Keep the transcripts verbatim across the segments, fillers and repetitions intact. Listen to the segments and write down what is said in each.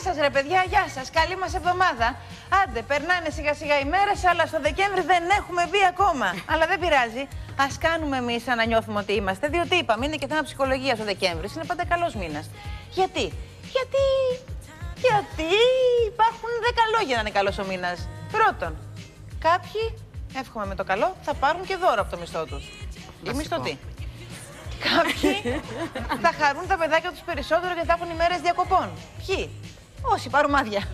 σας ρε παιδιά, γεια σας. Καλή μας εβδομάδα. Άντε, περνάνε σιγά σιγά οι μέρες, αλλά στο Δεκέμβρη δεν έχουμε μπει ακόμα. Αλλά δεν πειράζει. Ας κάνουμε εμείς σαν να νιώθουμε ότι είμαστε. Διότι είπαμε, είναι και θέμα ψυχολογίας ο Δεκέμβρης. Είναι πάντα καλός μήνας. Γιατί? Γιατί. Γιατί υπάρχουν δέκα λόγια να είναι καλός ο μήνας. Πρώτον, κάποιοι, εύχομαι με το καλό, θα πάρουν και δώρο από το μισθό τους. Οι μισθωτοί. Κάποιοι θα χαρούν τα παιδάκια τους περισσότερο και θα έχουν ημέρες διακοπών. Ποιοι? Όσοι πάρουν άδεια.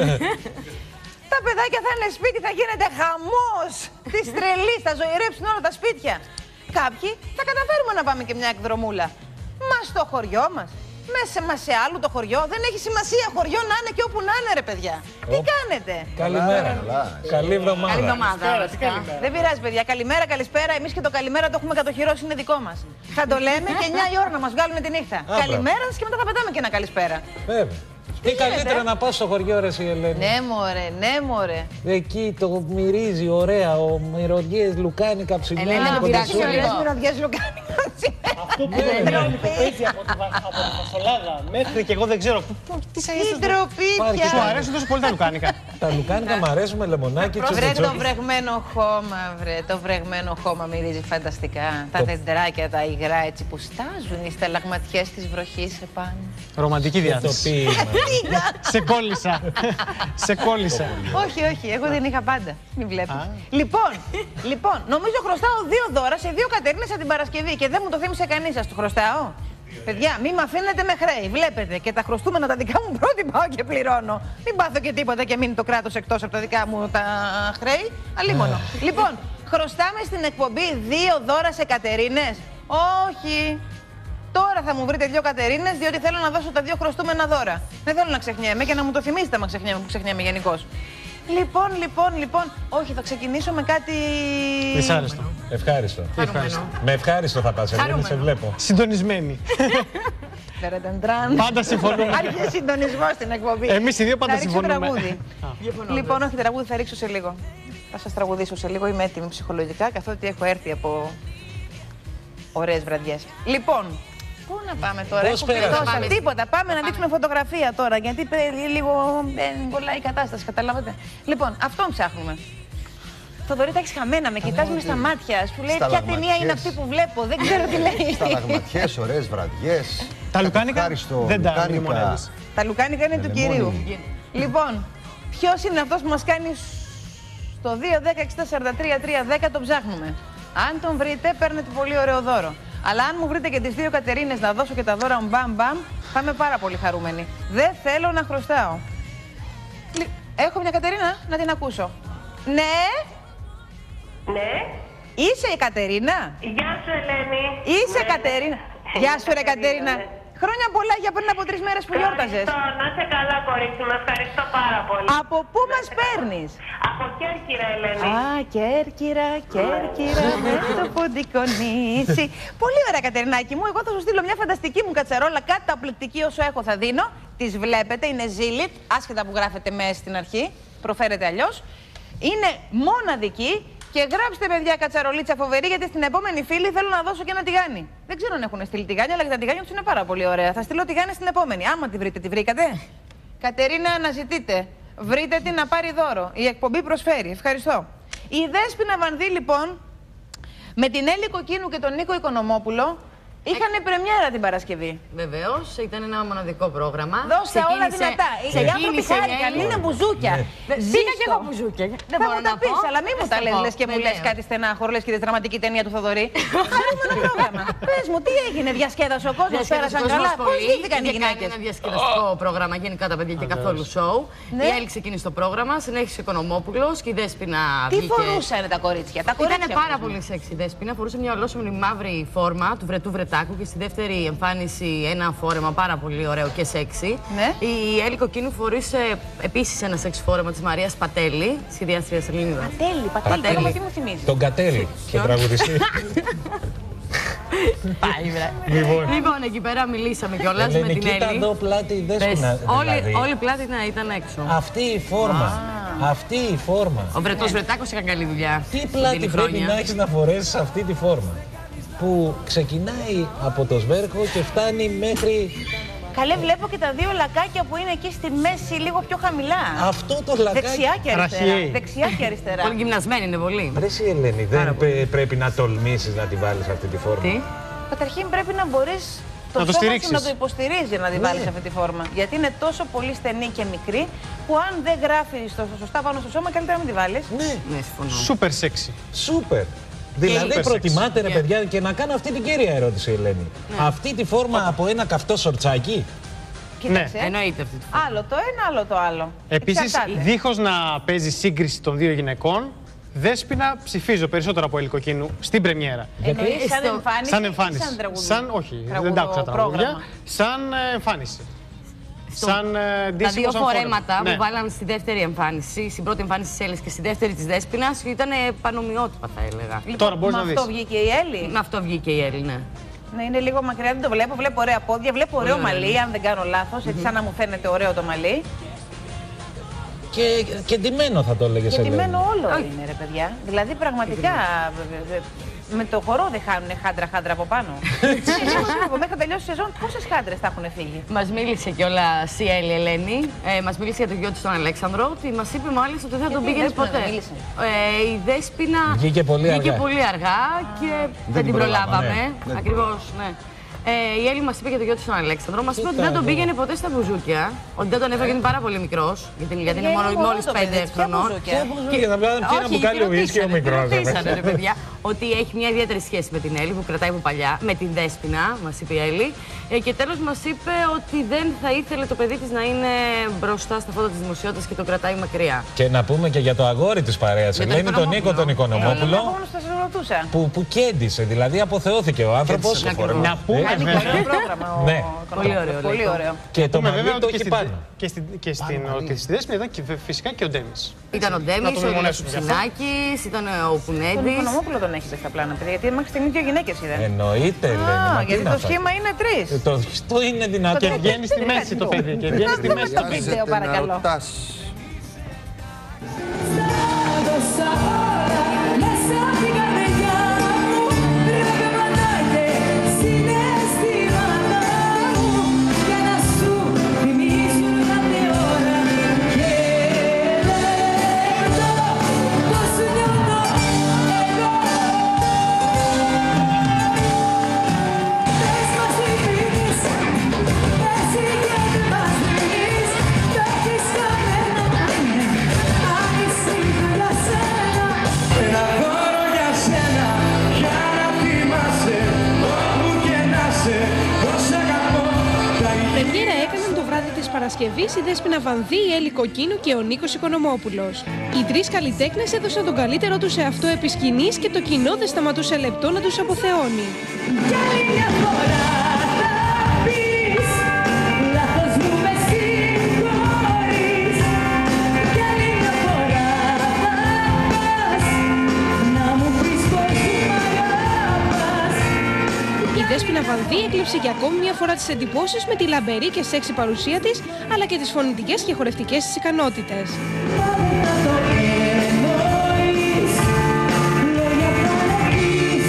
Τα παιδάκια θα είναι σπίτι, θα γίνεται χαμός της τρελής, θα ζωηρέψουν όλα τα σπίτια. Κάποιοι θα καταφέρουμε να πάμε και μια εκδρομούλα. Μα στο χωριό μας, μέσα μας σε άλλο το χωριό, δεν έχει σημασία χωριό να είναι και όπου να είναι ρε παιδιά. Τι κάνετε? Καλημέρα. Καλή εβδομάδα. Καλή εβδομάδα. Δεν πειράζει παιδιά, καλημέρα, καλησπέρα. Εμείς και το καλημέρα το έχουμε κατοχυρώσει, είναι δικό μας. Θα το λέμε και εννιά η ώρα να μας βγάλουν τη νύχτα. Καλημέρα σας και μετά θα πετάμε και ένα καλησπέρα. Βέβαια. Τι καλύτερα να πας στο χωριό ρε εσύ Ελένη. Ναι μωρέ, ναι μωρέ. Εκεί το μυρίζει ωραία, ο μυρωδιές λουκάνικα ψημένα. Ελένη, να πειράξει ωραίες μυρωδιές λουκάνικα ψημένα. Αυτό που δεν παίζει από τη φασολάδα μέχρι και εγώ δεν ξέρω. Τι σε Τι ντροπή. Σου αρέσουν τόσο πολύ τα λουκάνικα? Τα λουκάνικα μου αρέσουν με λεμονάκι. Βρε το βρεγμένο χώμα, βρε. Το βρεγμένο χώμα μυρίζει φανταστικά. Τα δεντράκια, τα υγρά έτσι που στάζουν οι σταλαγματιές της βροχής επάνω. Ρομαντική διάθεση. Σε κόλλησα. Σε κόλλησα. Όχι, όχι, εγώ δεν είχα πάντα. Μην βλέπεις. Λοιπόν, λοιπόν, νομίζω χρωστάω δύο δώρα σε δύο Κατερίνες από την Παρασκευή και δεν μου το θύμισε κανείς. Σας το χρωστάω. Παιδιά, μην με αφήνετε με χρέη. Βλέπετε και τα χρωστούμενα τα δικά μου πρώτη πάω και πληρώνω. Μην πάθω και τίποτα και μείνει το κράτος εκτός από τα δικά μου τα χρέη. Αλίμονο. Λοιπόν, χρωστάμε στην εκπομπή δύο δώρα σε Κατερίνες. Όχι. Τώρα θα μου βρείτε δύο Κατερίνες, διότι θέλω να δώσω τα δύο χρωστούμενα δώρα. Δεν θέλω να ξεχνιέμαι και να μου το θυμίσετε μα ξεχνιέμαι, που ξεχνιέμαι γενικώς. Λοιπόν, λοιπόν, λοιπόν, όχι, θα ξεκινήσω με κάτι... Δυσάρεστο. Ευχάριστο. Ευχάριστο. Με ευχάριστο θα πας, Ελένη, σε βλέπω. Συντονισμένη. Πάντα συμφωνούμε. Άρχισε συντονισμό στην εκπομπή. Εμείς οι δύο πάντα συμφωνούμε. Τραγούδι. Λοιπόν, όχι, τραγούδι θα ρίξω σε λίγο. Θα σας τραγουδήσω σε λίγο, είμαι έτοιμη ψυχολογικά, καθότι έχω έρθει από ωραίες βραδιές. Λοιπόν, πού να πάμε τώρα, πώς πέρασε? Τίποτα, πάμε να δείξουμε φωτογραφία τώρα, γιατί λίγο δεν κολλάει η κατάσταση, καταλάβατε. Λοιπόν, αυτόν ψάχνουμε. Θοδωρή, τα έχεις χαμένα, με κοιτάς μες στα μάτια, σου λέει ποια ταινία είναι αυτή που βλέπω, δεν ξέρω τι λέει. Σταλαγματιές, ωραίες βραδιές. Τα λουκάνικα δεν τα μνημονεύεις. Τα λουκάνικα είναι του κυρίου. Λοιπόν, ποιος είναι αυτός που μας κάνει στο δύο δέκα εξήντα σαράντα τρία τρία δέκα, το ψάχνουμε. Αν τον βρείτε, παίρνετε πολύ ωραίο δώρο. Αλλά αν μου βρείτε και τις δύο Κατερίνες να δώσω και τα δώρα μου μπαμ μπαμ, θα είμαι πάρα πολύ χαρούμενη. Δεν θέλω να χρωστάω. Έχω μια Κατερίνα, να την ακούσω. Ναι. Ναι. Είσαι η Κατερίνα. Γεια σου, Ελένη. Είσαι ναι, Κατερίνα. Ναι. Γεια σου, ρε Κατερίνα. Ναι. Χρόνια πολλά για πριν από τρεις μέρες που γιόρταζες. Να είσαι καλά, κορίτσι μου. Ευχαριστώ πάρα πολύ. Από πού μας παίρνεις? Από Κέρκυρα, Ελένη. Α, Κέρκυρα, Κέρκυρα, με το ποντικό νησί. Πολύ ωραία, Κατερινάκη μου. Εγώ θα σου στείλω μια φανταστική μου κατσαρόλα, καταπληκτική όσο έχω θα δίνω. Τις βλέπετε, είναι ζήλιτ, άσχετα που γράφετε με στην αρχή, προφέρετε αλλιώς. Είναι μοναδική. Και γράψτε, παιδιά, κατσαρολίτσα φοβερή, γιατί στην επόμενη φίλη θέλω να δώσω και ένα τηγάνι. Δεν ξέρω αν έχουν στείλει τηγάνι, αλλά και τα τηγάνια του είναι πάρα πολύ ωραία. Θα στείλω τηγάνι στην επόμενη. Άμα τη βρείτε, τη βρήκατε. Κατερίνα, αναζητείτε. Βρείτε την να πάρει δώρο. Η εκπομπή προσφέρει. Ευχαριστώ. Η Δέσποινα Βανδύ, λοιπόν, με την Έλλη Κοκκίνου και τον Νίκο Οικονομόπουλο, είχαν πρεμιέρα την Παρασκευή. Βεβαίως, ήταν ένα μοναδικό πρόγραμμα. Δώστε όλα δυνατά. Οι άνθρωποι χάρηκαν, είναι μπουζούκια. Πήγα και εγώ μπουζούκια. Δεν θα μου τα πεις, αλλά μην μου τα λες, λες και μου λες κάτι στενάχωρο, λες και τη δραματική ταινία του Θοδωρή. Χαρούμενο πρόγραμμα. Πες μου, τι έγινε, διασκέδασε ο κόσμος, πέρασαν καλά, πώς βγήκαν οι γυναίκες? Είναι ένα διασκεδαστικό πρόγραμμα, γενικά τα παιδιά και καθόλου σοου. Η Έλλη ξεκίνησε το πρόγραμμα, συνέχισε ο Οικονομόπουλος και η Δέσποινα βγήκε. Τι φορούσαν τα κορίτσια? Ήταν πάρα πολύ σεξι η Δέσποινα, φορούσε μια ολόσωμη μαύρη φόρμα του βρετού βρετά. Και στη δεύτερη εμφάνιση ένα φόρεμα πάρα πολύ ωραίο και σεξι. Ναι. Η Έλλη Κοκκίνου φορούσε επίσης ένα σεξ φόρεμα της Μαρίας Πατέλη, σχεδιάστρια Σελήνιδα. Πατέλη, Πατέλη, Πατέλη. Τι μου θυμίζει? Τον Κατέλη, τον τραγουδιστή. Πάει, βρε. Λοιπόν. λοιπόν, εκεί πέρα μιλήσαμε κιόλας με την Έλλη. Κοίτα εδώ πλάτη, Δέσποινα. Όλη, όλη πλάτη να ήταν έξω. Αυτή η φόρμα. Ah. Αυτή η φόρμα. Ο Βρετός Βρετάκος έκανε καλή δουλειά. Τι πλάτη πρέπει να έχεις να φορέσεις αυτή τη φόρμα? Που ξεκινάει από το σβέρκο και φτάνει μέχρι Καλέ, βλέπω και τα δύο λακάκια που είναι εκεί στη μέση, λίγο πιο χαμηλά. Αυτό το λακάκι. Δεξιά και αριστερά. Ραχιέι. Δεξιά και αριστερά. Πολύ γυμνασμένη είναι πολύ. Ρε εσύ, Ελένη, δεν πε- πρέπει να τολμήσεις να τη βάλεις αυτή τη φόρμα. Τι. Καταρχήν πρέπει να μπορείς το Να το σώμα σου στηρίξεις. να το υποστηρίζει να τη βάλεις Ναι. αυτή τη φόρμα. Γιατί είναι τόσο πολύ στενή και μικρή που αν δεν γράφει στο, σωστά πάνω στο σώμα, καλύτερα να μην τη βάλεις. Ναι, Ναι, συμφωνώ. Σούπερ σεξι. σούπερ. Δηλαδή Super προτιμάτε ρε sexy. παιδιά και να κάνω αυτή την κύρια ερώτηση, Ελένη. Αυτή τη φόρμα από ένα καυτό σορτσάκι. Κοίταξε. Εννοείται αυτή τη φορά. Άλλο το ένα, άλλο το άλλο. Επίσης, Εξαρτάται. δίχως να παίζει σύγκριση των δύο γυναικών, Δέσποινα ψηφίζω περισσότερο από Ελικοκίνου στην πρεμιέρα. Εννοείς σαν Στο- εμφάνιση Σαν ή εμφάνιση. σαν τραγούδι. Σαν, όχι, δεν Τραγούδο τα άκουσα τραγούδια. πρόγραμμα. Σαν ε, εμφάνιση. Στο- Σαν ε, Τα ντύσιμο, δύο σαν φόρεμα. φορέματα Ναι. που βάλαν στη δεύτερη εμφάνιση, στην πρώτη εμφάνιση της Έλλης και στη δεύτερη της Δέσποινας, ήταν πανομοιότυπα, θα έλεγα. Λοιπόν, Τώρα μπορείς με να αυτό δεις. βγήκε η Έλλη. Με αυτό βγήκε η Έλλη, ναι. Ναι, είναι λίγο μακριά, δεν το βλέπω. Βλέπω ωραία πόδια, βλέπω ωραίο Πολύ ωραία. μαλλί, αν δεν κάνω λάθος. Έτσι, σαν να μου φαίνεται ωραίο το μαλλί. Και, και ντυμένο θα το έλεγες, Και Ελένη. ντυμένο όλο είναι, ρε παιδιά. Δηλαδή, πραγματικά ε, ε, με το χορό δεν χάνουν χάντρα-χάντρα από πάνω. Σίγουρα, μέχρι να τελειώσει η σεζόν, πόσες χάντρες θα έχουν φύγει. Μας μίλησε κιόλα η Έλλη Ελένη, ε, μας μίλησε για το γιο της τον Αλέξανδρο, ότι μας είπε μάλιστα ότι δεν θα τον Γιατί η πήγαινε Δέσποινα ποτέ. δεν μίλησε? Ε, η Δέσποινα Βγήκε πολύ βγήκε αργά. πολύ αργά και δεν, την την προλάβαμε. προλάβαμε. Ναι. Ακριβώς, ναι. Ε, η Έλλη μας είπε για το γιο της τον Αλέξανδρο, μας είπε ότι δεν τον Κοίτα, πήγαινε ποτέ στα μπουζούκια, ότι δεν τον έφαγε, είναι πάρα πολύ μικρός, γιατί, γιατί είναι είναι μόνο, μωρό μόλις το παιδί, πέντε ποια χρονών. μπουζούκια? Και όπως βγήκε, θα πιάνε ένα Όχι, μπουκάλι τη ουίσκι ο ρωτήσανε, μικρός. τη ρωτήσανε, ρε παιδιά, ότι έχει μια ιδιαίτερη σχέση με την Έλλη που κρατάει από παλιά, με την Δέσποινα, μας είπε η Έλλη. Ε, και τέλος μας είπε ότι δεν θα ήθελε το παιδί της να είναι μπροστά στα φώτα της δημοσιότητας και το κρατάει μακριά. Και να πούμε και για το αγόρι της παρέας, Για τον Ελένη, τον Νίκο τον Ε, Οικονομόπουλο, μόνο θα σας ρωτούσα. που, που κέντησε, δηλαδή αποθεώθηκε ο άνθρωπος. Κέντησε το Ακριβώς. φόρεμα. Να πούμε, Κάνει και ωραίο πρόγραμμα ο Ναι. Οικονομόπουλος. Πολύ ωραίο, Πολύ λέει. ωραίο. Και το πούμε μαλλί βέβαια το ότι και έχει στην, πάνω. και στην, και στην, ότι στη Δέσποινα ήταν και φυσικά και ο Ντέμις. Ήταν ο Να Ντέμις, το ο Ηλίας μνημονεύσουμε γι' αυτό. Ψινάκης, ήταν ο Τον Κουνέντης. Οικονομόπουλο τον έχετε στα πλάνα, παιδιά, γιατί μέχρι στιγμή δύο γυναίκες είδαν. Εννοείται, Ελένη. Α, μα τι γιατί να το φας. σχήμα είναι τρεις. Ε, Το, το είναι δυνατό. Το Και βγαίνει στη μέση το παιδί. Και βγαίνει στη μέση το παιδί. βίντεο, παρακαλώ. να ρωτάς. Μέσα από την καρδιά μου ρευματάτε συναισθήματα μου για να σου θυμίζουν κάθε ώρα και λεπτό πώς νιώθω εγώ. Πες μας τι πίνεις, εσύ και δεν μας δίνεις, το έχεις κανένα είναι, αν είσαι για σένα. Ένα δώρο για σένα, για να θυμάσαι, όπου και να σε, πώς αγαπώ. Πρεμιέρα έκαναν το βράδυ της Παρασκευής η Δέσποινα Βανδύ, η Έλλη Κοκκίνου και ο Νίκος Οικονομόπουλος. Οι τρεις καλλιτέχνες έδωσαν τον καλύτερό τους σε αυτό επί σκηνής και το κοινό δεν σταματούσε λεπτό να τους αποθεώνει. Κι άλλη μια φορά θα πεις, λάθος μου με συγχωρείς. Κι άλλη μια φορά θα πας, να μου πεις πως μ' αγαπάς. Η Δέσποινα Βανδύ έκλειψε για ακόμη μια φορά τις εντυπώσεις με τη λαμπερή και σεξι παρουσία της, αλλά και τις φωνητικές και χορευτικές της ικανότητες. Πάμε να το εννοείς, λόγια θα πεις.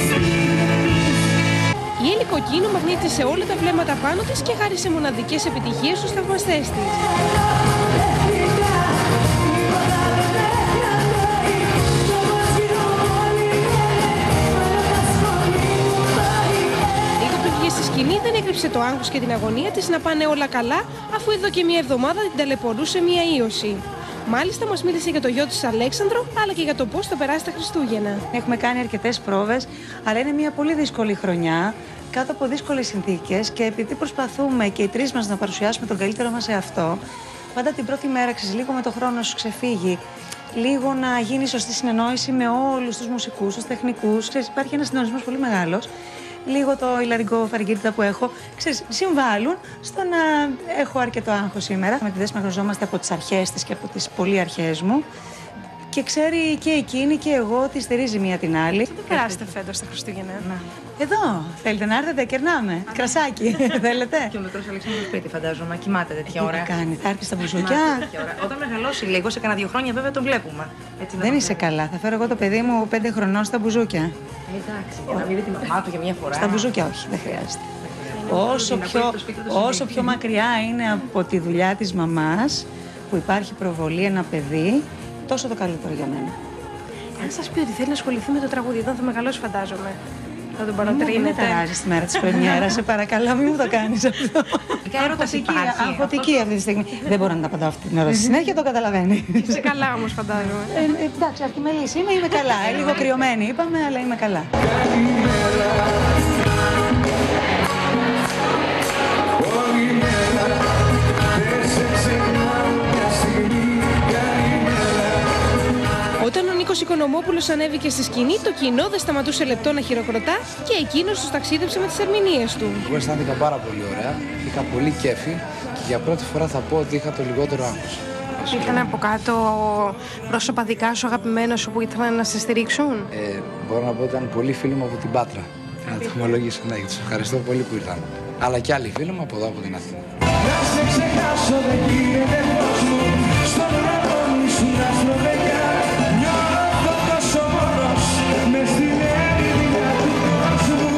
Η Έλλη Κοκκίνου μαγνήτησε όλα τα βλέμματα πάνω της και χάρισε μοναδικές επιτυχίες στους θαυμαστές της. Λίγο πριν βγει στη σκηνή δεν έκρυψε το άγχος και την αγωνία της να πάνε όλα καλά, αφού εδώ και μια εβδομάδα την ταλαιπωρούσε μια ίωση. Μάλιστα μας μίλησε για το γιο της Αλέξανδρο, αλλά και για το πώς θα περάσει τα Χριστούγεννα. Έχουμε κάνει αρκετές πρόβες, αλλά είναι μια πολύ δύσκολη χρονιά, κάτω από δύσκολες συνθήκες και επειδή προσπαθούμε και οι τρεις μας να παρουσιάσουμε τον καλύτερο μας εαυτό, πάντα την πρώτη μέρα, ξέρεις, λίγο με το χρόνο σου ξεφύγει, λίγο να γίνει σωστή συνεννόηση με όλους τους μουσικούς, τους τεχνικούς, ξέρεις, υπάρχει ένας συντονισμός πολύ μεγάλος. Λίγο το ηλαρικό φαργκίρτα που έχω, ξέρεις, συμβάλλουν στο να έχω αρκετό άγχος σήμερα. Με τη Δέσποινα γνωριζόμαστε από τις αρχές της και από τις πολύ αρχές μου. Και ξέρει και εκείνη και εγώ ότι στηρίζει μία την άλλη. Τι περάσετε φέτος τα Χριστούγεννα? Εδώ, θέλετε να έρθετε, κερνάμε. Κρασάκι, θέλετε. Και ο μικρός Αλέξανδρος σπίτι, φαντάζομαι. Κοιμάται τέτοια Τι ώρα. θα κάνει, θα έρθει στα μπουζούκια. Κοιμάται τέτοια ώρα. Όταν μεγαλώσει λίγο, σε κανένα δύο χρόνια βέβαια τον βλέπουμε. Έτσι, να Δεν το είσαι βλέπουμε. καλά. Θα φέρω εγώ το παιδί μου πέντε χρονών στα μπουζούκια. Εντάξει, για να μην δει τη μαμά του για μια φορά. Στα μπουζούκια όχι, δεν χρειάζεται. όσο πιο, όσο πιο μακριά είναι από τη δουλειά της μαμάς, που υπάρχει προβολή ένα παιδί, τόσο το καλύτερο για μένα. Αν σας πει ότι θέλει να ασχοληθεί με το τραγούδι, εδώ θα μεγαλώσει, φαντάζομαι. Θα τον παροτρύνετε. Μην με ταράζεις τη μέρα της πρεμιέρας, σε παρακαλώ, μην μου το κάνεις αυτό. Αγχωτική αυτή τη στιγμή. Δεν μπορώ να τα απαντάω αυτή την ώρα στη συνέχεια, το καταλαβαίνει. Είσαι καλά όμως, φαντάζομαι. Ε, εντάξει, αρχιμελής είμαι, είμαι καλά. Ε, λίγο κρυωμένη είπαμε, αλλά είμαι καλά. Όταν ο Νίκος Οικονομόπουλος ανέβηκε στη σκηνή, το κοινό δεν σταματούσε λεπτό να χειροκροτά και εκείνος τους ταξίδεψε με τις ερμηνείες του. Εγώ αισθάνθηκα πάρα πολύ ωραία, είχα πολύ κέφι και για πρώτη φορά θα πω ότι είχα το λιγότερο άγχος. Ήρθαν από κάτω πρόσωπα δικά σου, αγαπημένα σου, που ήθελαν να σε στηρίξουν. Ε, μπορώ να πω ότι ήταν πολλοί φίλοι μου από την Πάτρα. Να το ομολογήσω, ναι, τους ευχαριστώ πολύ που ήρθαν. Αλλά και άλλοι φίλοι μου από εδώ, από την Αθήνα. Να σε ξεχάσω δεν γίνεται φως μου, στον ουρανό μου ήσουν άστρο παιδιά. Νιώθω τόσο μόνος, μες στην έρημνα του κόσμου.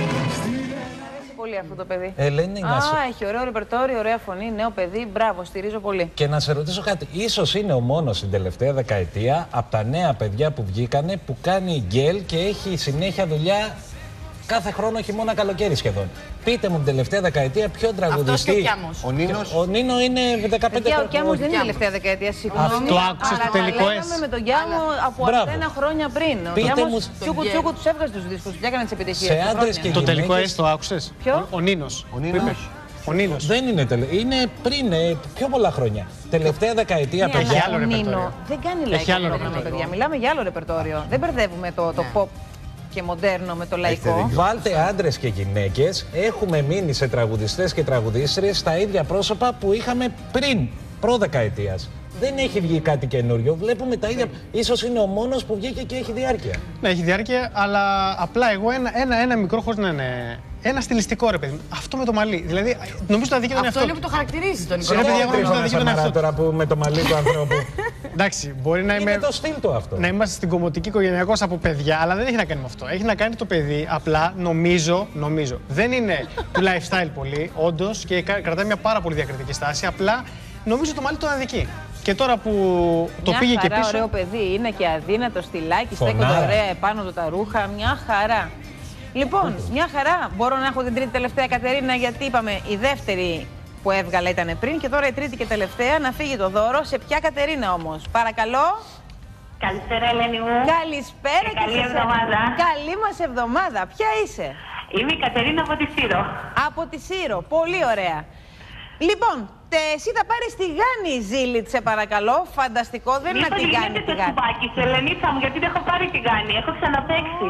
Μ' αρέσει πολύ αυτό το παιδί. Ελένη, Α, να σε... έχει ωραίο ρεπερτόριο, ωραία φωνή, νέο παιδί. Μπράβο, στηρίζω πολύ. Και να σε ρωτήσω κάτι. Ίσως είναι ο μόνος την τελευταία δεκαετία από τα νέα παιδιά που βγήκανε που κάνει γκέλ και έχει συνέχεια δουλειά κάθε χρόνο, χειμώνα, καλοκαίρι σχεδόν. Πείτε μου την τελευταία δεκαετία ποιον τραγουδιστή. Αυτός και ο Κιάμος. Ο Νίνος. Ο Νίνο είναι δεκαπέντε χρόνια. Ο Κιάμος δεν είναι τελευταία δεκαετία, συγγνώμη. Αυτό άκουσες το τελικό Αλλά τα με τον Κιάμο από ένα χρόνια πριν. Ο Κιάμος τσούκου τσούκου τους έβγαζε τους δίσκους, τους έκανε τις επιτυχίες. Σε άντρες και Το τελικό γυναίκες... ες το άκουσες? Ποιο? Ο Νίνος. Ο Νίνος. Ο Νίνος. Δεν είναι τελικό. Είναι πριν, ε, πιο πολλά χρόνια. Τελευταία δεκαετία, Ναι, παιδιά. Έχει αλλά άλλο ο Νίνο ρεπερτόριο. δεν κάνει Έχει λαϊκό άλλο πρόγραμμα, ρεπερτόριο. παιδιά. Μιλάμε για άλλο ρεπερτόριο. Δεν μπερδεύουμε το, το pop και μοντέρνο με το λαϊκό. Βάλτε άντρες και γυναίκες. Έχουμε μείνει σε τραγουδιστές και τραγουδίστριες στα ίδια πρόσωπα που είχαμε πριν, προδεκαετίας. Δεν έχει βγει κάτι καινούριο. Βλέπουμε τα ίδια. Ίσως είναι ο μόνος που βγήκε και έχει διάρκεια. Ναι, έχει διάρκεια, αλλά απλά εγώ ένα, ένα, ένα μικρό χωρίς να είναι. Ένα στιλιστικό ρε παιδί μου. Αυτό με το μαλλί. Δηλαδή, νομίζω το αδίκιο τον Αυτό εαυτό είναι που του. το χαρακτηρίζει τον Σε Νικόλα. παιδιά, εγώ νομίζω το Τρίχωνα αδίκιο τον Σαμαρά εαυτό του. τώρα που με το μαλλί του ανθρώπου. Εντάξει, μπορεί να είμαι. Είναι το στυλ του αυτό. Να είμαστε στην κομμωτική οικογενειακώς από παιδιά, αλλά δεν έχει να κάνει με αυτό. Έχει να κάνει το παιδί, απλά νομίζω, νομίζω. Δεν είναι του lifestyle πολύ, όντως, και κα- κρατάει μια πάρα πολύ διακριτική στάση. Απλά νομίζω το μαλλί τον αδικεί. Και τώρα που το Μια πήγε και χαρά, πίσω. ωραίο παιδί. Είναι και αδύνατο στυλάκι, Φωνάρα. στέκονται ωραία επάνω του τα ρούχα. Μια χαρά. Λοιπόν, μια χαρά. Μπορώ να έχω την τρίτη τελευταία Κατερίνα, γιατί είπαμε η δεύτερη που έβγαλα ήταν πριν και τώρα η τρίτη και τελευταία. Να φύγει το δώρο. Σε ποια Κατερίνα όμως? Παρακαλώ. Καλησπέρα, Ελένη μου. Καλησπέρα Και και καλή σε σένα. εβδομάδα. Καλή μας εβδομάδα. Ποια είσαι? Είμαι η Κατερίνα από τη Σύρο. Από τη Σύρο. Πολύ ωραία. Λοιπόν, τε, εσύ θα πάρεις τη Γάνη Ζήλιτ, σε παρακαλώ. Φανταστικό, δεν είναι Μήπως τη Γάνη γίνεται τη το Γάνη. σκουπάκι σε Ελενίτσα μου, γιατί δεν έχω πάρει τη Γάνη. Έχω ξαναπαίξει.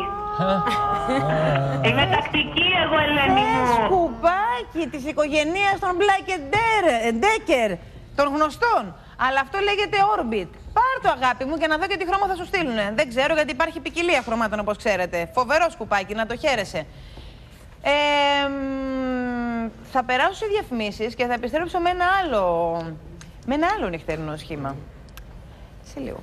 Είμαι τακτική εγώ, Ελένη Ε, μου. σκουπάκι της οικογενείας των Black and Decker, των γνωστών. Αλλά αυτό λέγεται Orbit. Πάρ' το, αγάπη μου, και να δω και τι χρώμα θα σου στείλουνε. Δεν ξέρω, γιατί υπάρχει ποικιλία χρωμάτων, όπως ξέρετε. Φοβερό σκουπάκι, να το χαίρεσαι. Ε, μ, θα περάσω σε διαφημίσεις και θα επιστρέψω με ένα άλλο, με ένα άλλο νυχτερινό σχήμα. Σε λίγο.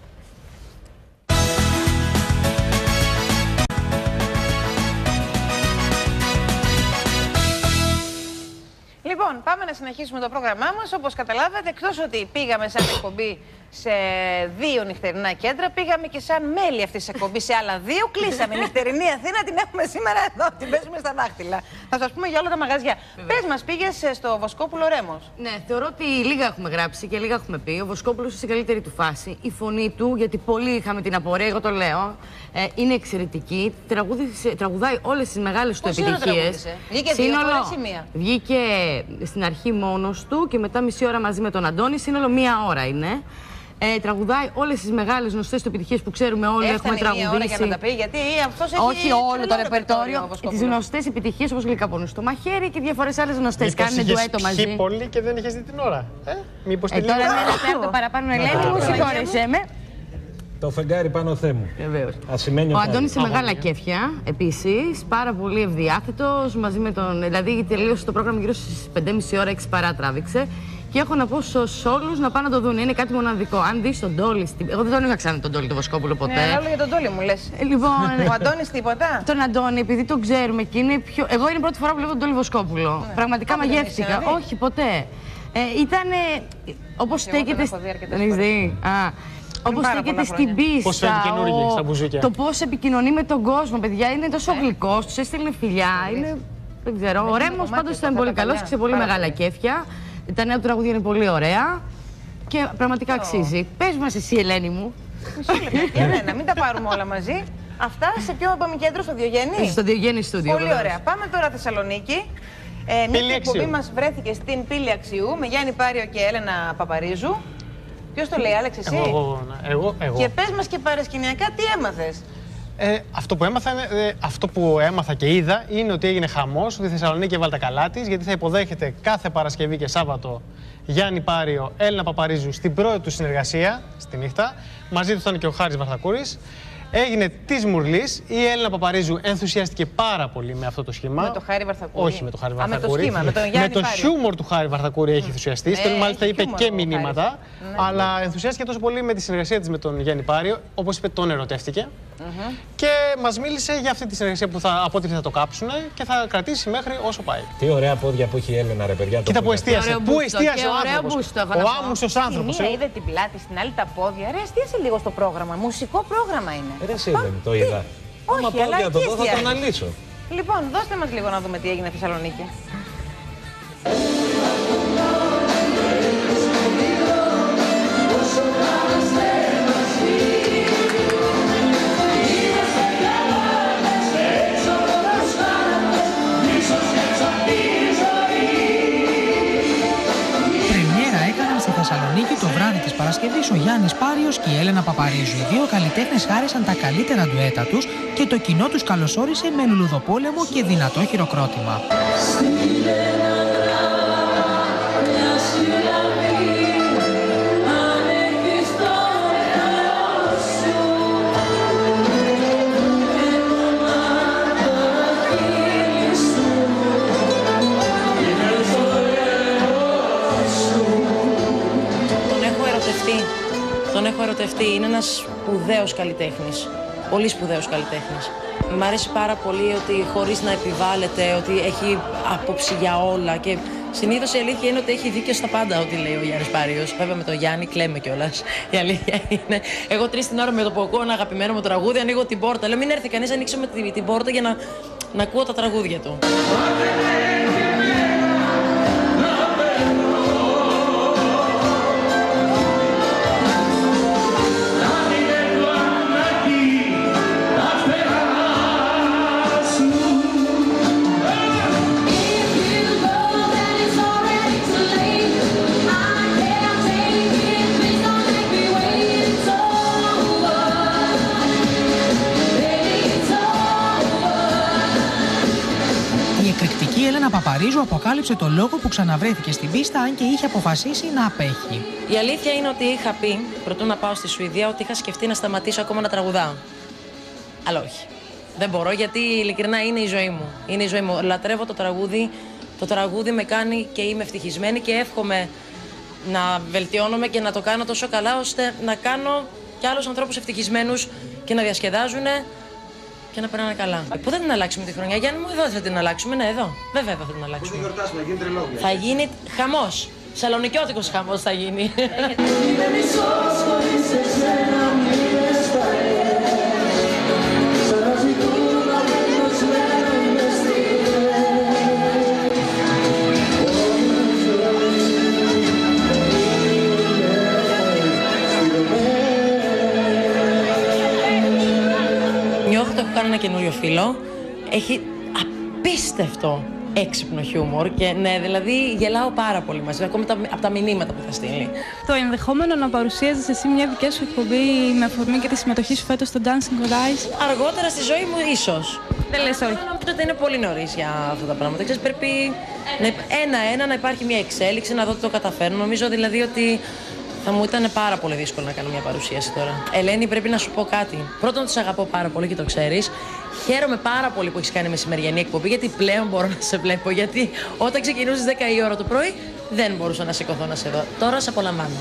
Λοιπόν, πάμε να συνεχίσουμε το πρόγραμμά μας. Όπως καταλάβατε, εκτός ότι πήγαμε σαν εκπομπή σε δύο νυχτερινά κέντρα, πήγαμε και σαν μέλη αυτής της εκπομπής σε άλλα δύο. Κλείσαμε. Νυχτερινή Αθήνα την έχουμε σήμερα εδώ, την παίζουμε στα δάχτυλα. Θα σας πούμε για όλα τα μαγαζιά. Πες μας, πήγες στο Βοσκόπουλο Ρέμος. Ναι, θεωρώ ότι λίγα έχουμε γράψει και λίγα έχουμε πει. Ο Βοσκόπουλος είναι στην καλύτερη του φάση. Η φωνή του, γιατί πολλοί είχαμε την απορία, εγώ το λέω, ε, είναι εξαιρετική. Τραγούδισε, τραγουδάει όλες τις μεγάλες του Πόση ώρα επιτυχίες. τραγούδισε? Βγήκε δύο φορές ή μία? Βγήκε στην αρχή μόνος του και μετά μισή ώρα μαζί με τον Αντώνη. Σύνολο μία ώρα είναι. Ε, τραγουδάει όλες τις μεγάλες γνωστές του επιτυχίες που ξέρουμε όλοι. Έφτανε έχουμε μία τραγουδήσει. ώρα για να τα πει, γιατί αυτός έχει Όχι όλο το τρελό ρεπερτόριο. ο Βοσκόπουλος. Τις γνωστές επιτυχίες όπως Γλυκαπονού στο μαχαίρι και διάφορες άλλες γνωστές. Κάνουν ντουέτο μαζί. Πιει πολύ και δεν είχες δει την ώρα. Ε, μήπως Ε, την τώρα λίγο- είναι ένα πέρα το παραπάνω, Ελένη μου, συγχώρεσέ με. Το φεγγάρι πάνω Θεέ μου. Βεβαίως. Ασημένιο Ο χάρη. Αντώνης σε μεγάλα κέφια επίσης, πάρα πολύ ευδιάθετος μαζί με τον. Δηλαδή τελείωσε το πρόγραμμα γύρω στις πέντε και μισή ώρα, έξι παρά τράβηξε. Και έχω να πω σε όλους να πάνε να το δουν. Είναι κάτι μοναδικό. Αν δεις τον Ντόλι. Στην... Εγώ δεν τον είχα ξανά τον Ντόλι τον Βοσκόπουλο ποτέ. Ναι, άλλο για τον Ντόλι μου λες. Λοιπόν, ο Αντώνης τίποτα. Τον Αντώνη, επειδή τον ξέρουμε και είναι πιο. Εγώ είναι η πρώτη φορά που βλέπω τον Ντόλι Βοσκόπουλο. Ναι. Πραγματικά Άμε μαγεύτηκα. Όχι, ποτέ. Ε, ήτανε. Όπως στέκεται. Δεν έχεις δει. Όπως στέκεται στην πίστα. Ο... Το πώς επικοινωνεί με τον κόσμο, παιδιά. Είναι τόσο ε. γλυκός, τους έστειλε φιλιά. Είναι... Δεν ξέρω. Ο Ρέμος πάντως ήταν πολύ καλός, ξέρει πολύ μεγάλα κέφια. Τα νέα του τραγούδια είναι πολύ ωραία και πραγματικά αξίζει. Πες μας εσύ, Ελένη μου. Μισό λεπτό, Ελένα, μην τα πάρουμε όλα μαζί. Αυτά σε ποιο πάμε κέντρο, στο Διογέννη. Στο Διογέννη Στούντιο. Πολύ βέβαια. Ωραία. Πάμε τώρα Θεσσαλονίκη. Ε, μια εκπομπή μας βρέθηκε στην Πύλη Αξιού με Γιάννη Πάριο και Έλενα Παπαρίζου. Ποιος το λέει, Άλεξ, εσύ? Εγώ, εγώ, εγώ. Και πες μας και παρασκηνιακά τι έμαθες. Ε, αυτό, που έμαθα, ε, αυτό που έμαθα και είδα είναι ότι έγινε χαμός, ότι η Θεσσαλονίκη έβαλε τα καλά της, γιατί θα υποδέχεται κάθε Παρασκευή και Σάββατο Γιάννη Πάριο, Έλληνα Παπαρίζου στην πρώτη του συνεργασία, στη νύχτα. Μαζί του ήταν και ο Χάρης Βαρθακούρης. Έγινε τη Μουρλή. Η Έλληνα Παπαρίζου ενθουσιάστηκε πάρα πολύ με αυτό το σχήμα. Με το Χάρη Βαρθακούρη. Όχι με το Χάρη Βαρθακούρη. Α, με το σχήμα, με τον Γιάννη με το χιούμορ του Χάρη Βαρθακούρη έχει ενθουσιαστεί. Mm. Μάλιστα είπε και μηνύματα. Mm. Αλλά ενθουσιάστηκε τόσο πολύ με τη συνεργασία της με τον Γιάννη Πάριο. Όπως είπε, τον ερωτεύτηκε. Mm-hmm. Και μας μίλησε για αυτή τη συνεργασία που θα, από ό,τι θα το κάψουν και θα κρατήσει μέχρι όσο πάει. Τι ωραία πόδια που έχει η Έλληνα, ρε παιδιά. Κοίτα που εστίασε. Πού εστίασε ο άνθρωπος. Ο άμμουσος άνθρωπος. Μία είδε την πλάτη, στην άλλη τα πόδια. Ρε, εστίασε λίγο στο πρόγραμμα. Μουσικό πρόγραμμα είναι. Ρε, εσύ δεν το είδα. Όχι, αλλά πόδια το δω, θα το αναλύσω. Λοιπόν, δώστε μας λίγο να δούμε τι έγινε στη Θεσσαλονίκη. Θεσσαλονίκη το βράδυ της Παρασκευής ο Γιάννης Πάριος και η Έλενα Παπαρίζου. Οι δύο καλλιτέχνες χάρισαν τα καλύτερα ντουέτα τους και το κοινό τους καλωσόρισε με λουλουδοπόλεμο και δυνατό χειροκρότημα. Τον έχω ερωτευτεί. Είναι ένας σπουδαίος καλλιτέχνης. Πολύ σπουδαίος καλλιτέχνης. Μ' αρέσει πάρα πολύ ότι χωρίς να επιβάλλεται, ότι έχει άποψη για όλα. Και συνήθως η αλήθεια είναι ότι έχει δίκιο στα πάντα, ό,τι λέει ο Γιάννης Πάριος. Βέβαια με τον Γιάννη κλαίμε κιόλας. Η αλήθεια είναι. Εγώ τρεις την ώρα με το που ακούω ένα αγαπημένο μου τραγούδι, ανοίγω την πόρτα. Λέω μην έρθει κανείς, ανοίξουμε την, την πόρτα για να, να ακούω τα τραγούδια του. Η Έλενα Παπαρίζου αποκάλυψε το λόγο που ξαναβρέθηκε στην πίστα, αν και είχε αποφασίσει να απέχει. Η αλήθεια είναι ότι είχα πει, προτού να πάω στη Σουηδία, ότι είχα σκεφτεί να σταματήσω ακόμα να τραγουδάω. Αλλά όχι. Δεν μπορώ, γιατί ειλικρινά είναι η ζωή μου. Είναι η ζωή μου. Λατρεύω το τραγούδι. Το τραγούδι με κάνει και είμαι ευτυχισμένη και εύχομαι να βελτιώνομαι και να το κάνω τόσο καλά, ώστε να κάνω και άλλους ανθρώπους ευτυχισμένους και να διασκεδάζουν και να περνάνε καλά. Πού θα την αλλάξουμε τη χρονιά, Γιάννη μου? Εδώ θα την αλλάξουμε, ναι, εδώ. Βέβαια εδώ θα την αλλάξουμε. Πού θα γιορτάσουμε, θα γίνει τρελόγια. Θα γίνει χαμός. Σαλονικιώτικος χαμός θα γίνει. Νιώθω ότι έχω κάνει ένα καινούριο φίλο. Έχει απίστευτο έξυπνο χιούμορ και ναι, δηλαδή γελάω πάρα πολύ μαζί, ακόμη τα, από τα μηνύματα που θα στείλει. Το ενδεχόμενο να παρουσίαζες εσύ μια δική σου εκπομπή με αφορμή και τη συμμετοχή σου φέτος στο Dancing with Eyes. Αργότερα στη ζωή μου, ίσως. Δεν λες όχι. Νομίζω ότι είναι πολύ νωρίς για αυτά τα πράγματα. Ξέρεις, πρέπει ένα-ένα να υπάρχει μια εξέλιξη, να δω τι το καταφέρνω. Νομίζω δηλαδή ότι Θα μου ήταν πάρα πολύ δύσκολο να κάνω μια παρουσίαση τώρα. Ελένη, πρέπει να σου πω κάτι. Πρώτον, τους αγαπώ πάρα πολύ και το ξέρεις. Χαίρομαι πάρα πολύ που έχεις κάνει μεσημεριανή εκπομπή, γιατί πλέον μπορώ να σε βλέπω. Γιατί όταν ξεκινούσες δέκα η ώρα το πρωί, δεν μπορούσα να σηκωθώ να σε δω. Τώρα σε απολαμβάνω.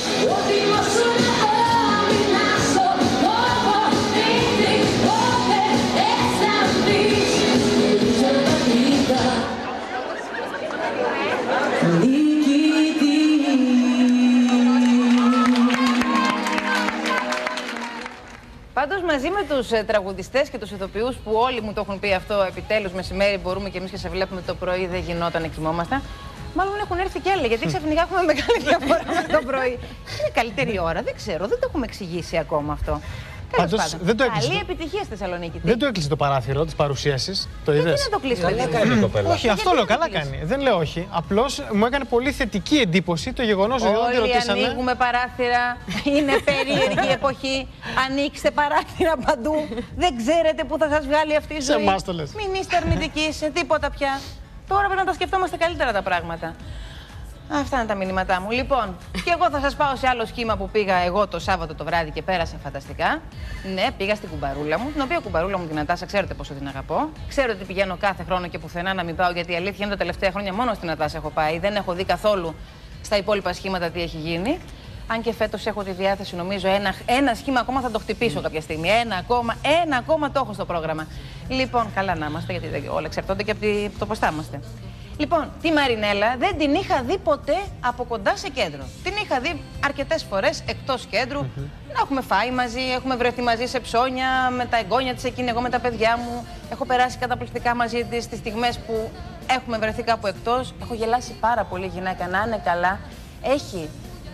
Πάντως μαζί με τους ε, τραγουδιστές και τους ηθοποιούς που όλοι μου το έχουν πει αυτό, επιτέλους μεσημέρι μπορούμε και εμείς και σε βλέπουμε το πρωί, δεν γινόταν, κοιμόμασταν. Μάλλον έχουν έρθει και άλλοι, γιατί ξαφνικά έχουμε μεγάλη διαφορά με το πρωί. Είναι καλύτερη ώρα, δεν ξέρω, δεν το έχουμε εξηγήσει ακόμα αυτό. Πάντως, δεν το έκλεισε. Καλή επιτυχία στη Θεσσαλονίκη. Δεν το έκλεισε το παράθυρο της παρουσίασης. Το είδες? Γιατί να το κλείσει, καλά κάνει η κοπέλα. Όχι, αυτό λέω, καλά κάνει. Δεν λέω όχι. Απλώς μου έκανε πολύ θετική εντύπωση το γεγονός ότι όταν τη ρωτήσανε. Όλοι ανοίγουμε παράθυρα. Είναι περίεργη εποχή. Ανοίξτε παράθυρα παντού. Δεν ξέρετε πού θα σας βγάλει αυτή η ζωή. Σε εμάς το λες. Μην είστε αρνητικοί σε τίποτα πια. Τώρα πρέπει να τα σκεφτόμαστε καλύτερα τα πράγματα. Αυτά είναι τα μηνύματά μου. Λοιπόν, και εγώ θα σας πάω σε άλλο σχήμα που πήγα εγώ το Σάββατο το βράδυ και πέρασα φανταστικά. Ναι, πήγα στην κουμπαρούλα μου, την οποία κουμπαρούλα μου την Νατάσα, ξέρετε πόσο την αγαπώ. Ξέρω ότι πηγαίνω κάθε χρόνο και πουθενά να μην πάω, γιατί η αλήθεια είναι τα τελευταία χρόνια μόνο στην Νατάσα έχω πάει. Δεν έχω δει καθόλου στα υπόλοιπα σχήματα τι έχει γίνει. Αν και φέτος έχω τη διάθεση, νομίζω, ένα, ένα σχήμα ακόμα θα το χτυπήσω κάποια στιγμή. Ένα ακόμα, ένα ακόμα το έχω στο πρόγραμμα. Λοιπόν, καλά να είμαστε, γιατί όλα εξαρτώνται και από το πώς θα είμαστε. Λοιπόν, τη Μαρινέλα δεν την είχα δει ποτέ από κοντά σε κέντρο. Την είχα δει αρκετές φορές εκτός κέντρου. Mm-hmm. Να έχουμε φάει μαζί, έχουμε βρεθεί μαζί σε ψώνια, με τα εγγόνια της εκείνη, εγώ με τα παιδιά μου. Έχω περάσει καταπληκτικά μαζί της στις στιγμές που έχουμε βρεθεί κάπου εκτός. Έχω γελάσει πάρα πολύ γυναίκα, να είναι καλά. Έχει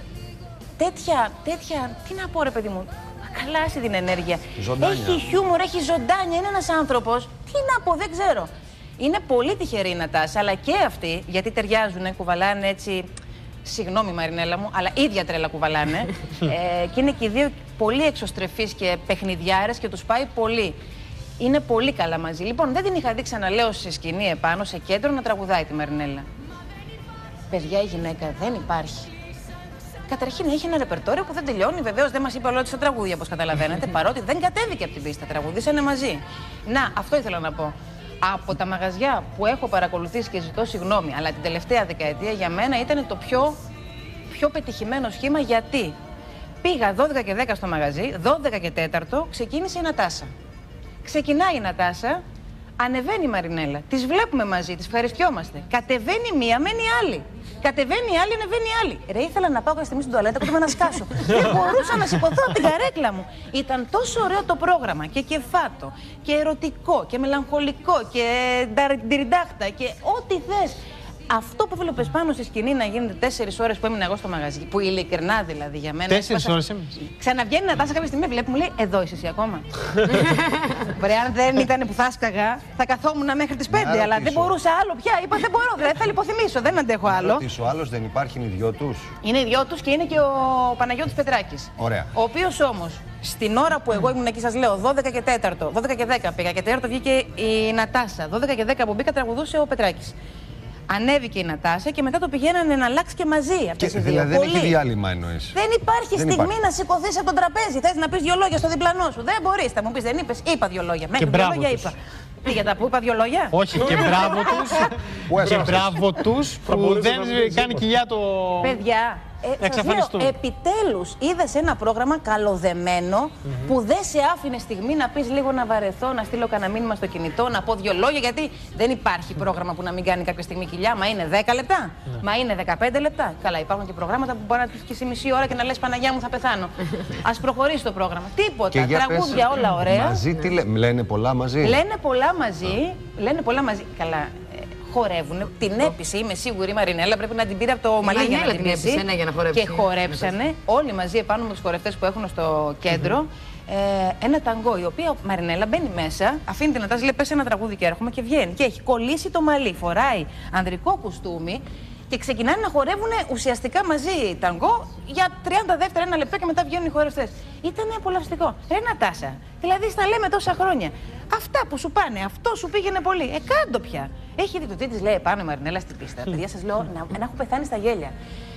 τέτοια, τέτοια, τι να πω ρε παιδί μου, χαλάσει την ενέργεια. Ζωντάνια. Έχει χιούμορ, έχει ζωντάνια, είναι ένας άνθρωπος, τι να πω, δεν ξέρω. Είναι πολύ τυχερή η Νατάσα, αλλά και αυτοί, γιατί ταιριάζουνε, κουβαλάνε έτσι. Συγγνώμη, Μαρινέλα μου, αλλά ίδια τρέλα κουβαλάνε. ε, και είναι και οι δύο πολύ εξωστρεφείς και παιχνιδιάρες και τους πάει πολύ. Είναι πολύ καλά μαζί. Λοιπόν, δεν την είχα δει, ξαναλέω, σε σκηνή επάνω, σε κέντρο, να τραγουδάει τη Μαρινέλα. Παιδιά, η γυναίκα δεν υπάρχει. Καταρχήν έχει ένα ρεπερτόριο που δεν τελειώνει. Βεβαίως δεν μας είπε όλο στα τραγούδια, όπως καταλαβαίνετε, παρότι δεν κατέβηκε από την πίστα. Τραγουδήσανε μαζί. Να, αυτό ήθελα να πω. Από τα μαγαζιά που έχω παρακολουθήσει και ζητώ συγγνώμη, αλλά την τελευταία δεκαετία για μένα ήταν το πιο, πιο πετυχημένο σχήμα. Γιατί πήγα δώδεκα και δέκα στο μαγαζί, δώδεκα και τέταρτο ξεκίνησε η Νατάσα. Ξεκινάει η Νατάσα, ανεβαίνει η Μαρινέλα. Τις βλέπουμε μαζί, τις ευχαριστιόμαστε. Κατεβαίνει μία, μένει άλλη. Κατεβαίνει η άλλη, ανεβαίνει η άλλη. Ρε, ήθελα να πάω κάποια στιγμή στην τουαλέτα, κοντά να σκάσω. Δεν μπορούσα να σηκωθώ από την καρέκλα μου. Ήταν τόσο ωραίο το πρόγραμμα και κεφάτο και ερωτικό και μελαγχολικό και ντυριντάχτα και ό,τι θες. Αυτό που βλέπεις πάνω στη σκηνή να γίνεται τέσσερις ώρες που έμεινα εγώ στο μαγαζί, που ειλικρινά δηλαδή για μένα. Τέσσερις ώρες έμεινες. Ξαναβγαίνει να τάσα κάποια στιγμή, βλέπει, μου λέει: Εδώ είσαι εσύ ακόμα. Βρε, αν δεν ήταν που θα σκαγα, θα καθόμουν μέχρι τις πέντε, αλλά δεν μπορούσα άλλο πια. Είπα: Δεν μπορώ, δεν θα λιποθυμίσω, δεν αντέχω άλλο. Ο άλλος δεν υπάρχει, είναι οι δυο τους. Είναι οι δυο τους και είναι και ο Παναγιώτης Πετράκης. Ωραία. Ο οποίος όμως στην ώρα που εγώ ήμουν εκεί, σας λέω, δώδεκα και τέταρτο, δώδεκα και δέκα πήγα και τέταρτο βγήκε η Νατάσα. δώδεκα και δέκα που μπήκα τραγουδούσε ο Πετράκης. Ανέβηκε η Νατάσα και μετά το πηγαίνανε να αλλάξει και μαζί αυτές οι δύο. Δηλαδή δεν έχει διάλειμμα εννοείς. Δεν υπάρχει δεν στιγμή υπάρχει. να σηκωθείς από τον τραπέζι. Θες να πεις δύο λόγια στο διπλανό σου. Δεν μπορείς. Θα μου πεις, δεν είπες, είπα δύο λόγια. Μέχρι δύο λόγια τους. είπα. Τι για τα που είπα δύο λόγια. Όχι, και μπράβο τους. Και μπράβο τους που δεν κάνει κοιλιά το. Παιδιά. Ε, σας λέω, επιτέλους είδες ένα πρόγραμμα καλοδεμένο mm-hmm. που δεν σε άφηνε στιγμή να πεις λίγο να βαρεθώ, να στείλω κανένα μήνυμα στο κινητό, να πω δύο λόγια. Γιατί δεν υπάρχει πρόγραμμα που να μην κάνει κάποια στιγμή κοιλιά. Μα είναι δέκα λεπτά, mm. μα είναι δεκαπέντε λεπτά. Καλά, υπάρχουν και προγράμματα που μπορεί να πει και μισή ώρα και να λες Παναγιά μου θα πεθάνω. Ας προχωρήσει το πρόγραμμα. Τίποτα. Τραγούδια πες, όλα ωραία. Μαζί, τι λέ, λένε πολλά μαζί. Λένε πολλά μαζί. Λένε πολλά μαζί. Καλά. Χορεύουν. Την έπεισε, είμαι σίγουρη, η Μαρινέλα πρέπει να την πήρε από το μαλλί για να την έπεισε. Ναι, για να χορέψει. Και χορέψανε όλοι μαζί επάνω με τους χορευτές που έχουν στο κέντρο mm-hmm. ε, ένα ταγκό. Η οποία Μαρινέλα μπαίνει μέσα, αφήνει την Νατάσα, λέει πες ένα τραγούδι και έρχομαι και βγαίνει. Και έχει κολλήσει το μαλλί, φοράει ανδρικό κουστούμι και ξεκινάνε να χορεύουν ουσιαστικά μαζί ταγκό για τριάντα δεύτερα, ένα λεπτό και μετά βγαίνουν οι χορευτές. Ήταν απολαυστικό. Ρε Νατάσα, δηλαδή στα λέμε τόσα χρόνια. Αυτά που σου πάνε, αυτό σου πήγαινε πολύ. Ε, κάντο πια. Έχει δει το τι της λέει επάνω η Μαρινέλα στην πίστα. Παιδιά, σας λέω να, να έχω πεθάνει στα γέλια.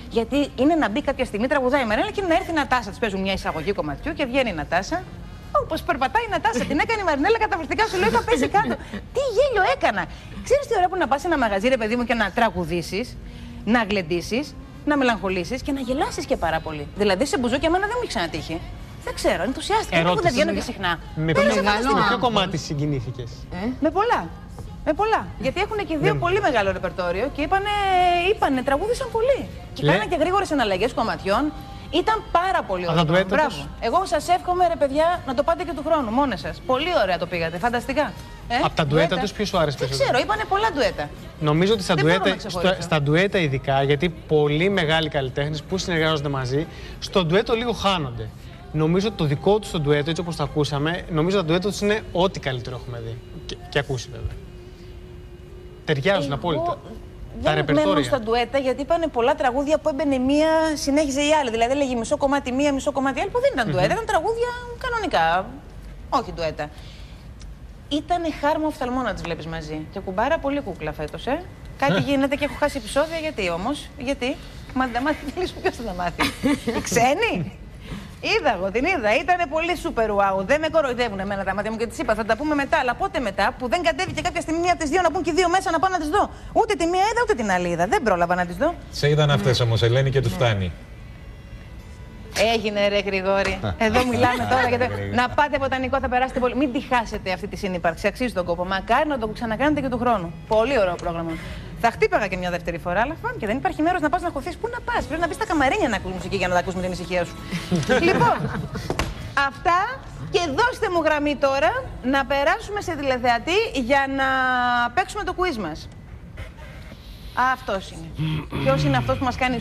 Γιατί είναι να μπει κάποια στιγμή, τραγουδάει η Μαρινέλα και να έρθει η Νατάσα. Τη παίζουν μια εισαγωγή κομματιού και βγαίνει η Νατάσα. Όπως περπατάει η Νατάσα, την έκανε η Μαρινέλα καταπληκτικά. Σου λέει θα πέσει κάτω. Τι γέλιο έκανα. Ξέρεις τι ωραία που να πας σε ένα μαγαζί, ρε παιδί μου, και να τραγουδήσεις, να γλεντήσεις, να μελαγχολήσεις και να γελάσεις και πάρα πολύ. Δηλαδή σε μπουζούκι εμένα δεν μου έχει ξανατύχει. Δεν ξέρω, ενθουσιάστηκα. Εγώ δεν βγαίνω και συχνά. Με ποιο, με ποιο κομμάτι συγκινήθηκες? Ε? Με πολλά. Με πολλά. Γιατί έχουν και δύο Ναι. πολύ μεγάλο ρεπερτόριο και είπανε, είπανε τραγούδισαν πολύ. Και Λέ... κάνανε και γρήγορες εναλλαγές κομματιών. Ήταν πάρα πολύ ωραίο. ντουέτα Μπράβο. τους? Εγώ σας εύχομαι, ρε παιδιά, να το πάτε και του χρόνου, μόνες σας. Πολύ ωραία το πήγατε, φανταστικά. Ε? Από τα ντουέτα τους ποιος σου άρεσε Δεν περισσότερο? ξέρω, είπανε πολλά ντουέτα. Νομίζω ότι στα Δεν μπορώ ντουέτα, να ξεχωρίσω. στο, στα ντουέτα ειδικά, γιατί πολλοί μεγάλοι καλλιτέχνες που συνεργάζονται μαζί, στο ντουέτο λίγο χάνονται. Νομίζω ότι το δικό του το ντουέτο, έτσι όπως το ακούσαμε, νομίζω ότι το ντουέτο τους είναι ό,τι καλύτερο έχουμε δει. Και, και ακούσει βέβαια. Ταιριάζουν απόλυτα. Τα Δεν μένω ρεπερτόρια. στα ντουέτα γιατί είπανε πολλά τραγούδια που έμπαινε μία, συνέχιζε η άλλη. Δηλαδή έλεγε μισό κομμάτι μία, μισό κομμάτι άλλη, που δεν ήταν ντουέτα, ήταν τραγούδια κανονικά. Όχι ντουέτα. Ήτανε χάρμα οφθαλμό να τις βλέπεις μαζί. Και κουμπάρα πολύ κούκλα φέτος, ε. Κάτι γίνεται και έχω χάσει επεισόδια. Γιατί όμως, γιατί. Μα δεν τα μάθει, ποιος θα τα μάθει. Οι ξένοι. Είδα εγώ, την είδα. Ήτανε πολύ super wow. Δεν με κοροϊδεύουν εμένα τα μάτια μου και τις είπα, θα τα πούμε μετά. Αλλά πότε μετά, που δεν κατέβηκε κάποια στιγμή μία από τις δύο να πούν και οι δύο μέσα να πάω να τις δω. Ούτε τη μία είδα, ούτε την άλλη είδα. Δεν πρόλαβα να τις δω. Σε είδαν αυτές όμως, Ελένη, και τους φτάνει. Έγινε ρε Γρηγόρη. Εδώ μιλάμε τώρα για το... Να πάτε βοτανικό, θα περάσετε πολύ. Μην τη χάσετε αυτή τη συνύπαρξη. Αξίζει τον κόπο. Μακάρι να το ξανακάνετε και του χρόνου. Πολύ ωραίο πρόγραμμα. Θα χτύπαγα και μια δεύτερη φορά, αλλά φάνηκε. Δεν υπάρχει μέρος να πας να χωθείς. Πού να πας? Πρέπει να μπει στα καμαρίνια να ακούς μουσική για να τα ακούς με την ησυχία σου. Λοιπόν, αυτά. Και δώστε μου γραμμή τώρα να περάσουμε σε τηλεθεατή για να παίξουμε το quiz μας. Αυτός είναι. Ποιος είναι αυτός που μας κάνει...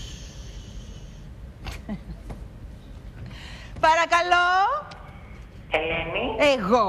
Παρακαλώ. Ελένη. Εγώ.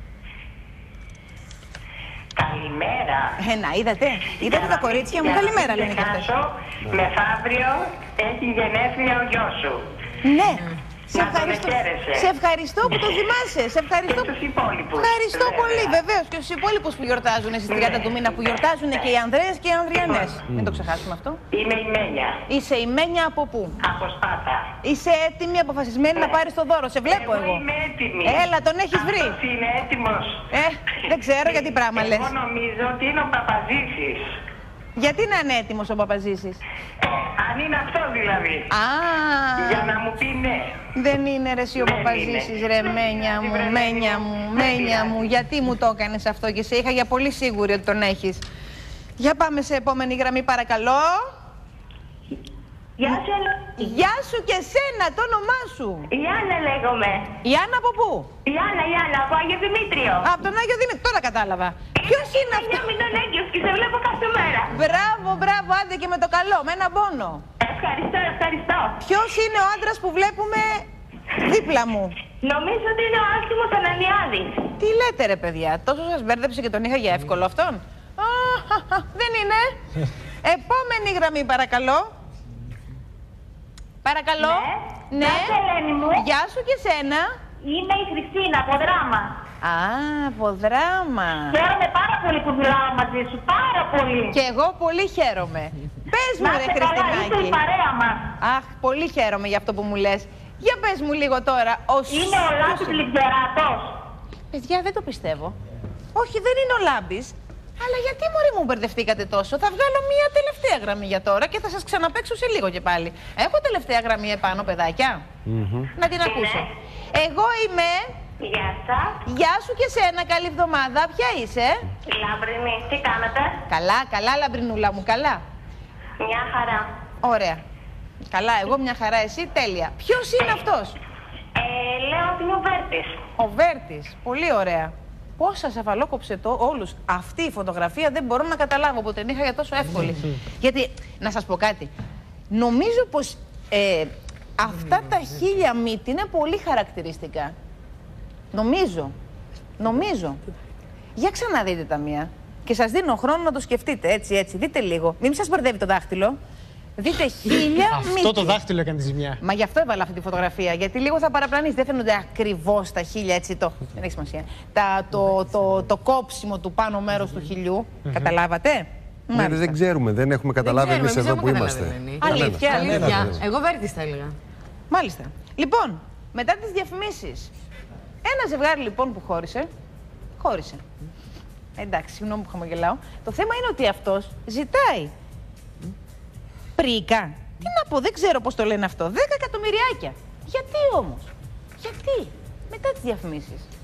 Καλημέρα. Ε, να, είδατε. Είδατε τα κορίτσια μου. Καλημέρα λένε και αυτές. Μεθαύριο έχει γενέθλια ο γιος σου. Ναι. Σε Να τον ευχαριστώ. εχαίρεσαι. Σε ευχαριστώ που το θυμάσαι. Σε ευχαριστώ. Και τους υπόλοιπους. Ευχαριστώ βέβαια. πολύ, βεβαίως. Και στους υπόλοιπους που γιορτάζουν στις τριάντα του μήνα, που γιορτάζουν και οι Ανδρέες και οι Ανδριανές. Μην το ξεχάσουμε αυτό. Είμαι η Μένια. Είσαι η Μένια από πού? Από Σπάτα. Είσαι έτοιμη, αποφασισμένη να πάρεις το δώρο. Σε βλέπω εγώ. Εγώ είμαι έτοιμη. Έλα, τον έχεις βρει. Αυτός είναι έτοιμος. Ε, δεν ξέρω γιατί πράγμα λες. Εγώ νομίζω ότι είναι ο Παπαζήσης. Γιατί να είναι έτοιμος ο Παπαζήσης? Αν είναι αυτό δηλαδή. Α, Για να μου πει ναι. δεν είναι ρε εσύ ο Δεν Παπαζήσης, είναι. ρε Δεν Μένια πειράζει, μου, βρε, Μένια Μένια μου, μου. Μένια Δεν μου. πειράζει. Γιατί μου το έκανες αυτό και σε είχα για πολύ σίγουρη ότι τον έχεις. Για πάμε σε επόμενη γραμμή παρακαλώ. Γεια σου, Ελένη. Γεια σου και σένα, το όνομά σου. Η Άννα λέγομαι. Η Άννα από πού? Η Άννα, η Άννα, από Άγιο Δημήτριο. Από τον Άγιο Δημήτριο, τώρα κατάλαβα. Ποιος είναι αυτό? Είμαι τον έγκυος και σε βλέπω κάθε μέρα. Μπράβο, μπράβο, άντε και με το καλό, με ένα πόνο. Ευχαριστώ, ευχαριστώ. Ποιος είναι ο άντρας που βλέπουμε δίπλα μου? Νομίζω ότι είναι ο Άσχημος Ανανιάδης. Τι λέτε ρε παιδιά, τόσο σας μπέρδεψε και τον είχα για εύκολο αυτόν. Α, δεν είναι. Επόμενη γραμμή παρακαλώ. Παρακαλώ. Ναι. Γεια σου, Ελένη μου. Γεια σου και σένα. Είμαι η Χριστίνα από δράμα. Α, από δράμα. Χαίρομαι πάρα πολύ που μιλάω μαζί σου, πάρα πολύ. Και εγώ πολύ χαίρομαι. Πες μου Να ρε είσαι καλά, είσαι Χριστινάκη. η παρέα μας. Αχ, πολύ χαίρομαι για αυτό που μου λες. Για πες μου λίγο τώρα. Ο Είναι ο Λάμπης Λιγκεράτος. Παιδιά, δεν το πιστεύω. Όχι, δεν είναι ο Λάμπης. Αλλά γιατί μωρή μου μπερδευτήκατε τόσο? Θα βγάλω μία τελευταία γραμμή για τώρα και θα σας ξαναπαίξω σε λίγο και πάλι. Έχω τελευταία γραμμή επάνω, παιδάκια. Mm-hmm. Να την ακούσω. Εγώ είμαι... Γεια σας. Γεια σου και σένα, καλή εβδομάδα. Ποια είσαι? Λαμπρινή, τι κάνετε? Καλά, καλά, λαμπρινούλα μου, καλά. Μια χαρά. Ωραία. Καλά, εγώ μια χαρά, εσύ τέλεια. Ποιος είναι αυτός? Ε, λέω ότι είναι ο Βέρτης. Ο Βέρτης. Πολύ ωραία. Πώς σας αφαλόκοψε το όλους. Αυτή η φωτογραφία δεν μπορώ να καταλάβω που την είχα για τόσο εύκολη. Γιατί, να σας πω κάτι. Νομίζω πως ε, αυτά τα χίλια μύτη είναι πολύ χαρακτηριστικά. Νομίζω. Νομίζω. Για ξαναδείτε τα μία. Και σας δίνω χρόνο να το σκεφτείτε. Έτσι, έτσι. Δείτε λίγο. Μην σας μπερδεύει το δάχτυλο. Δείτε χίλια μύτη. Αυτό το δάχτυλο έκανε τη ζημιά. Μα γι' αυτό έβαλα αυτή τη φωτογραφία. Γιατί λίγο θα παραπλανήσει. Δεν φαίνονται ακριβώς τα χίλια έτσι το. Δεν έχει σημασία. Τα, το, το, το, το κόψιμο του πάνω μέρους του χιλιού. Mm-hmm. Καταλάβατε. Ναι, δεν ξέρουμε, δεν έχουμε καταλάβει εμείς εδώ που είμαστε. Αλήθεια, αλήθεια. Εγώ Βέρτης θα έλεγα. Μάλιστα. Λοιπόν, μετά τις διαφημίσεις, ένα ζευγάρι λοιπόν που χώρισε, χώρισε. Εντάξει, συγγνώμη που χαμογελάω. Το θέμα είναι ότι αυτός ζητάει πρίκα. Τι να πω, δεν ξέρω πώς το λένε αυτό. δέκα εκατομμυριάκια. Γιατί όμως, γιατί, μετά τις διαφημίσεις.